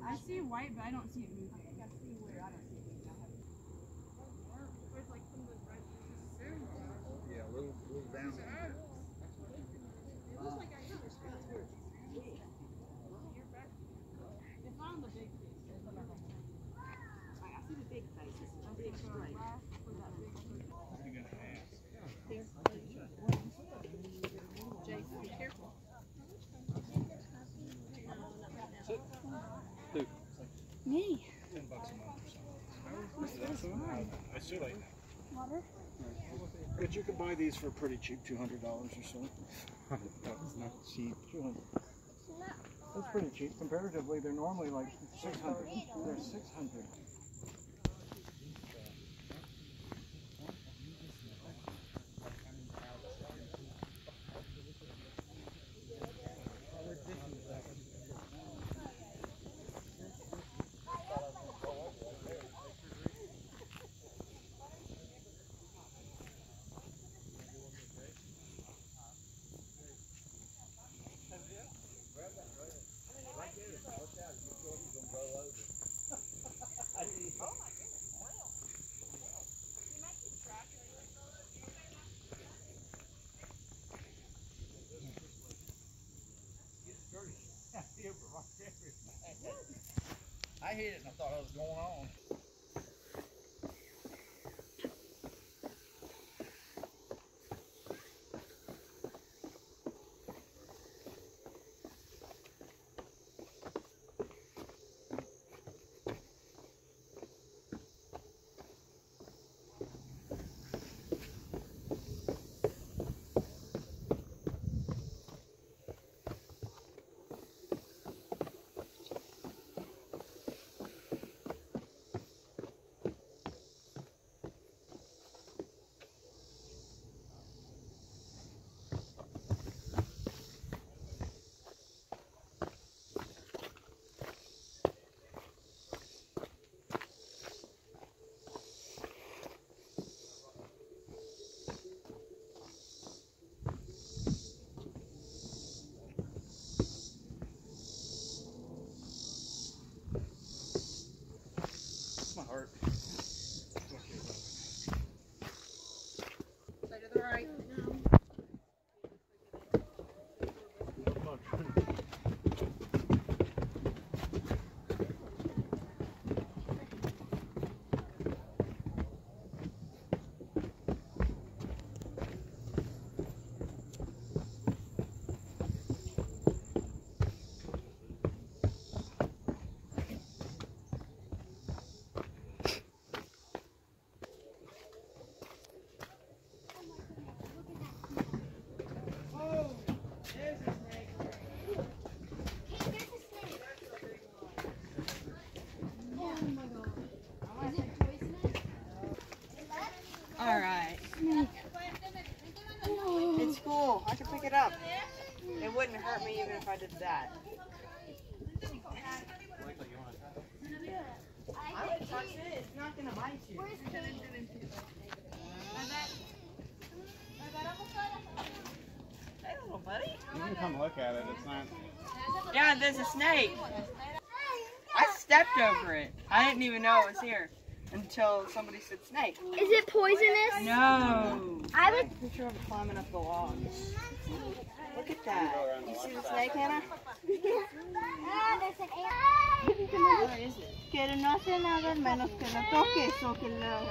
I see white, but I don't see it moving. Yeah, little down. They found the big fish. I see the big faces. Big straight. You're gonna ask. Jason, be careful. Who? Me. $10 a month or something. It's too late now. Water? But you can buy these for pretty cheap, $200 or so. That's not cheap. That's pretty cheap. Comparatively, they're normally like 600. They're 600. I hit it and I thought I was going on. My heart. Say to the right. Alright. It's cool. I can pick it up. It wouldn't hurt me even if I did that. I would touch it. It's not going to bite you. Hey, little buddy. You can come look at it. It's not. Yeah, there's a snake. I stepped over it. I didn't even know it was here until somebody said snake. Is it poisonous? No. I would. Picture of it climbing up the logs. Look at that. You see the snake, Hannah? There's an ant. Where is it? Que no hace nada menos que lo toques o que lo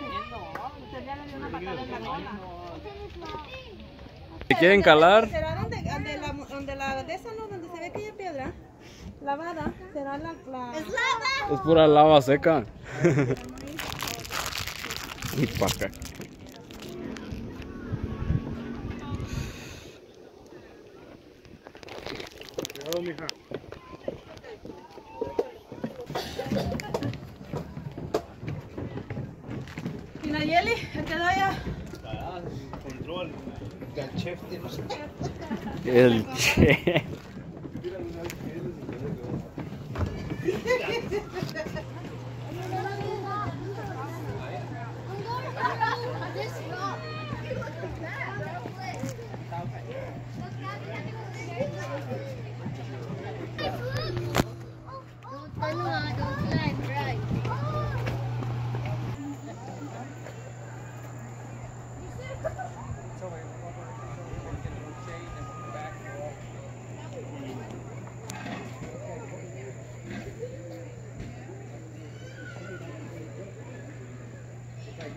¿Se quieren calar? ¿Será donde la de esa no? Donde se ve aquella piedra lavada. ¿Será la... ¿Es lava? Es pura lava seca. Y para acá. Cuidado, mija. ¿Y Nayeli? ¿Te doy ya? Control. El chef tiene su chef. El che.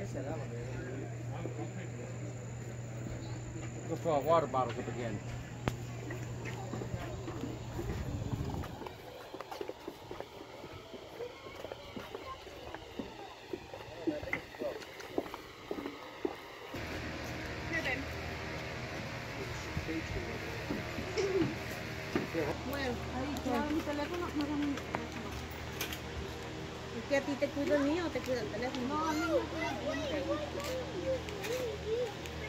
Go fill our water bottles up again. Bueno, ahí está mi teléfono. No, no, no. ¿Es que a ti te cuida el mío o te cuida el teléfono? No, a mí no.